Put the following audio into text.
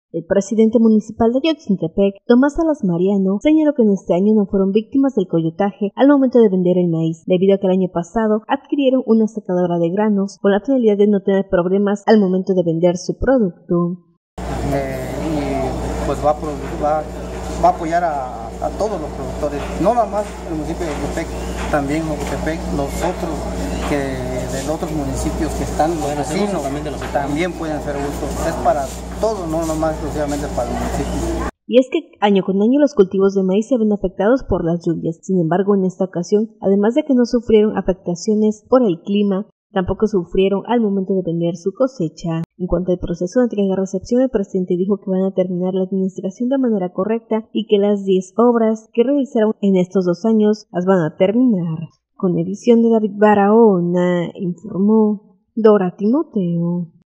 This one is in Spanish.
El presidente municipal de Ayotzintepec, Tomás Salas Mariano, señaló que en este año no fueron víctimas del coyotaje al momento de vender el maíz, debido a que el año pasado adquirieron una secadora de granos con la finalidad de no tener problemas al momento de vender su producto. Y pues va a apoyar a todos los productores, no nada más el municipio de Ocotepeque, también Ocotepeque, los otros de los otros municipios que están, los vecinos, también pueden hacer uso. Es para todos, no nada más exclusivamente para el municipio. Y es que año con año los cultivos de maíz se ven afectados por las lluvias. Sin embargo, en esta ocasión, además de que no sufrieron afectaciones por el clima, tampoco sufrieron al momento de vender su cosecha. En cuanto al proceso de entrega-recepción, el presidente dijo que van a terminar la administración de manera correcta y que las 10 obras que realizaron en estos 2 años las van a terminar. Con edición de David Barahona, informó Dora Timoteo.